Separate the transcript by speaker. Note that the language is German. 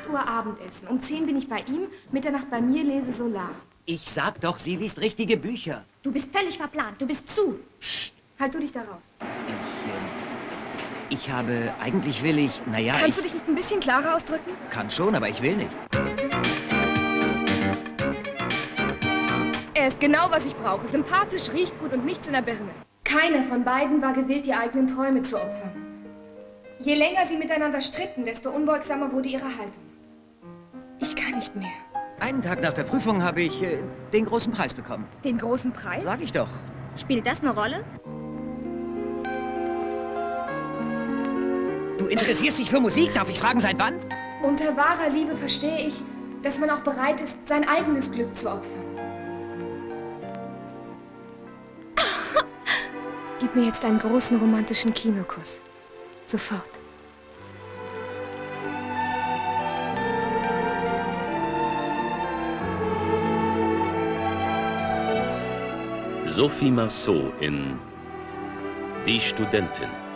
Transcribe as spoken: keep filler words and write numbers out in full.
Speaker 1: Uhr Abendessen. Um zehn bin ich bei ihm, Mitternacht bei mir, lese Solar.
Speaker 2: Ich sag doch, sie liest richtige Bücher.
Speaker 3: Du bist völlig verplant. Du bist zu.
Speaker 1: Psst. Halt du dich da raus.
Speaker 2: Ich, äh, ich habe, eigentlich will ich, naja,
Speaker 1: Kannst
Speaker 2: ich...
Speaker 1: du dich nicht ein bisschen klarer ausdrücken?
Speaker 2: Kann schon, aber ich will nicht.
Speaker 1: Er ist genau, was ich brauche. Sympathisch, riecht gut und nichts in der Birne. Keiner von beiden war gewillt, die eigenen Träume zu opfern. Je länger sie miteinander stritten, desto unbeugsamer wurde ihre Haltung. Ich kann nicht mehr.
Speaker 2: Einen Tag nach der Prüfung habe ich äh, den großen Preis bekommen.
Speaker 1: Den großen Preis?
Speaker 2: Sag ich doch.
Speaker 3: Spielt das eine Rolle?
Speaker 2: Du interessierst dich für Musik? Darf ich fragen, seit wann?
Speaker 1: Unter wahrer Liebe verstehe ich, dass man auch bereit ist, sein eigenes Glück zu opfern. Gib mir jetzt einen großen romantischen Kinokuss. Sofort.
Speaker 4: Sophie Marceau in Die Studentin.